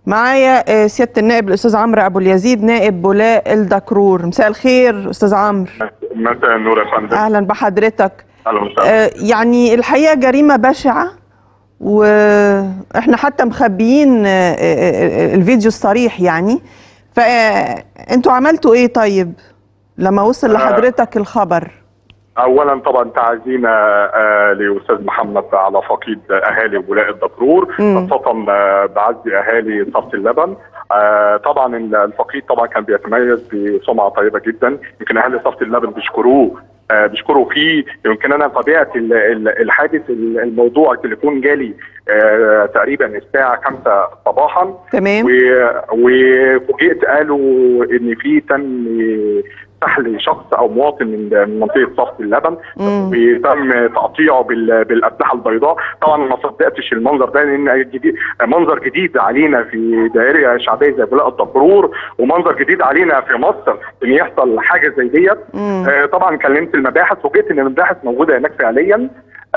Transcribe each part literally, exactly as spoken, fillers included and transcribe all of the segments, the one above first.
معايا سيادة النائب الأستاذ عمرو أبو اليزيد نائب بولاق الدكرور. مساء الخير أستاذ عمرو. مساء النور يا فندم. أهلا بحضرتك. أهلا وسهلا. آه يعني الحقيقة جريمة بشعة، وإحنا حتى مخبيين آه آه الفيديو الصريح يعني. فأنتوا عملتوا إيه طيب لما وصل لحضرتك الخبر؟ اولا طبعا تعزينا آه لاستاذ محمد على فقيد اهالي بولاق الدكرور، خاصه آه بعزي اهالي صفت اللبن. آه طبعا الفقيد طبعا كان بيتميز بسمعه طيبه جدا، يمكن اهالي صفت اللبن بيشكروه آه بيشكروا فيه. يمكن انا طبيعه الحادث الموضوع التليفون جالي آه تقريبا الساعه خمسة صباحا، تمام، وفوجئت قالوا ان في تم سحل شخص او مواطن من منطقه صفت اللبن وتم تقطيعه بالاسلحه البيضاء. طبعا ما صدقتش المنظر ده، لان جديد منظر جديد علينا في دائره شعبيه زي بولاق الدكرور، ومنظر جديد علينا في مصر ان يحصل حاجه زي ديت. آه طبعا كلمت المباحث وجئت ان المباحث موجوده هناك فعليا.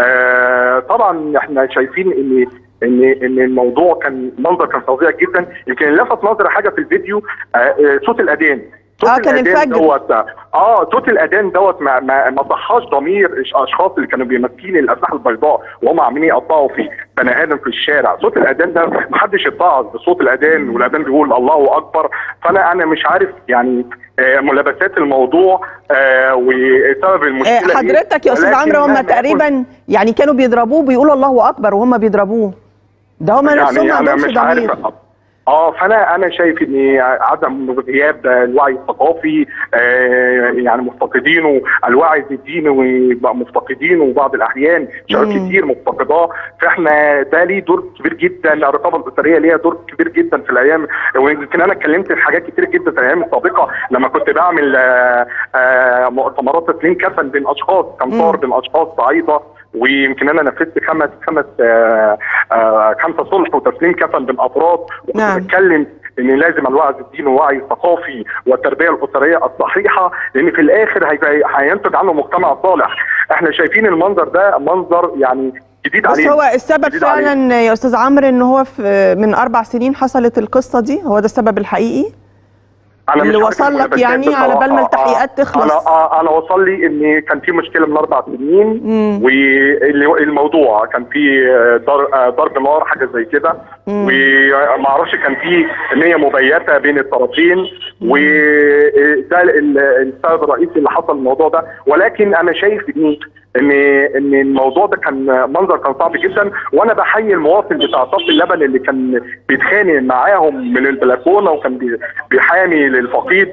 آه طبعا احنا شايفين ان ان ان الموضوع كان منظر كان فظيع جدا. يمكن اللي لفت نظري حاجه في الفيديو آه صوت الاذان. اه كان الفجر دوت اه صوت الاذان دوت ما ما ما ضحاش ضمير الاشخاص اللي كانوا بيمثلين الاسلحه البيضاء وهم عاملين يقطعوا في بني ادم في الشارع. صوت الاذان ده ما حدش اتعظ بصوت الاذان، والاذان بيقول الله اكبر. فانا انا مش عارف يعني آه ملابسات الموضوع آه وسبب المشكله. آه حضرتك يا استاذ عمرو هم تقريبا يعني كانوا بيضربوه بيقولوا الله اكبر وهم بيضربوه، ده هم نفسهم ما عندهمش ضمير. اه فانا انا شايف ان عدم غياب الوعي الثقافي آه يعني مفتقدينه، الوعي الديني مفتقدينه بعض الاحيان، شباب كتير مفتقداه. فاحنا ده ليه دور كبير جدا، الرقابه الاسريه ليها دور كبير جدا في الايام. ويمكن انا اتكلمت في حاجات كتير جدا في الايام السابقه لما كنت بعمل آه آه مؤتمرات تسليم كفن بين اشخاص، كان طار بين اشخاص صعيده، ويمكن انا نفذت خمس خمس آه آه خمسه صلح وتسليم كفن بين افراد. وكنت بتكلم ان لازم الوعي الديني والوعي الثقافي والتربيه الاسريه الصحيحه، لان في الاخر هينتج عنه مجتمع صالح. احنا شايفين المنظر ده منظر يعني جديد علينا. بس هو السبب فعلا علينا. يا استاذ عمرو ان هو في من اربع سنين حصلت القصه دي، هو ده السبب الحقيقي أنا اللي وصل لك يعني على بال ما التحقيقات تخلص؟ انا انا وصل لي ان كان في مشكله من اربع سنين، والموضوع كان في ضرب نار حاجه زي كده، وما اعرفش كان في نيه مبيته بين الطرفين، وده السبب الرئيسي اللي حصل الموضوع ده. ولكن انا شايف ان ان ان الموضوع ده كان منظر كان صعب جدا، وانا بحيي المواطن بتاع صفت اللبن اللي كان بيتخانق معاهم من البلكونه وكان بيحامي للفقيد.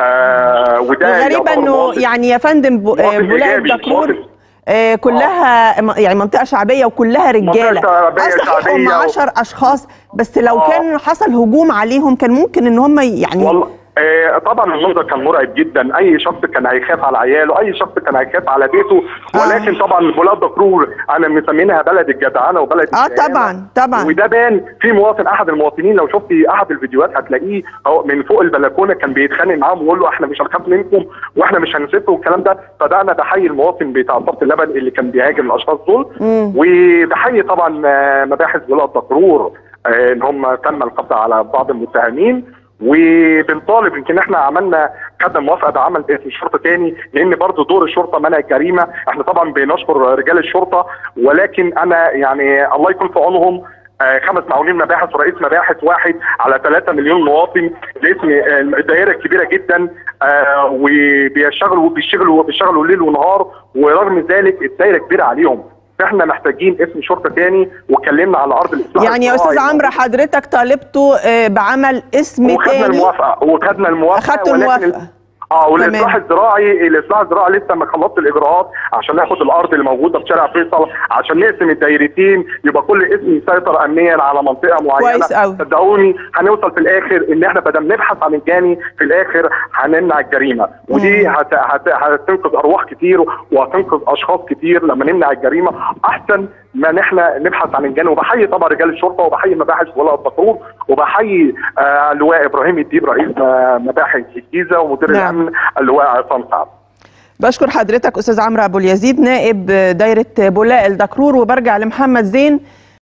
آه وده غريب انه يعني يا فندم بولاق الدكرور آه كلها آه. يعني منطقه شعبيه وكلها رجاله، صحيح هم عشر اشخاص، بس لو آه. كان حصل هجوم عليهم كان ممكن ان هم يعني والله آه طبعا المنظر كان مرعب جدا. اي شخص كان هيخاف على عياله، اي شخص كان هيخاف على بيته. ولكن آه. طبعا بولاق الدكرور انا مسمينها بلد الجدعانه وبلد اه طبعا طبعا، وده بان في مواطن احد المواطنين. لو شفتي احد الفيديوهات هتلاقيه من فوق البلكونه كان بيتخانق معاهم ويقول له احنا مش هنخاف منكم واحنا مش هنسيبكم والكلام ده. فده انا بحيي المواطن بتاع صفت اللبن اللي كان بيهاجم الاشخاص دول، وبحيي طبعا مباحث بولاق الدكرور آه ان هم تم القبض على بعض المتهمين. وبنطالب يمكن احنا عملنا خدنا موافقه بعمل باسم الشرطه تاني، لان برضه دور الشرطه منع الجريمه. احنا طبعا بنشكر رجال الشرطه، ولكن انا يعني الله يكون في عونهم. آه خمس معاونين مباحث ورئيس مباحث واحد على ثلاثة مليون مواطن باسم الدائره الكبيره جدا، آه وبيشتغلوا وبيشتغلوا وبيشتغلوا ليل ونهار، ورغم ذلك الدائره كبيره عليهم. فاحنا محتاجين اسم شرطه تاني، واتكلمنا على ارض الاصلاح. يعني يا استاذ عمرو حضرتك طالبته بعمل اسم تاني وخدنا الموافقه وخدنا الموافقه اخدت الموافقه اه والاصلاح الزراعي الاصلاح الزراعي لسه ما خلصت الاجراءات عشان ناخد الارض اللي موجوده في شارع فيصل عشان نقسم الدايرتين، يبقى كل اسم يسيطر امنيا على منطقه معينه. كويس قوي. صدقوني هنوصل في الاخر ان احنا بدل نبحث عن الجاني في الاخر هنمنع الجريمه، ودي هت... هت... هتنقذ ارواح كتير وهتنقذ اشخاص كتير لما نمنع الجريمه احسن ما احنا نبحث عن الجاني. وبحيي طبعا رجال الشرطه وبحيي مباحث بولاق الدكرور وبحيي آه اللواء ابراهيم الديب رئيس مباحث الجيزه ومدير نعم. الامن اللواء عصام سعد. بشكر حضرتك استاذ عمرو ابو اليزيد نائب دايره بولاق الدكرور، وبرجع لمحمد زين.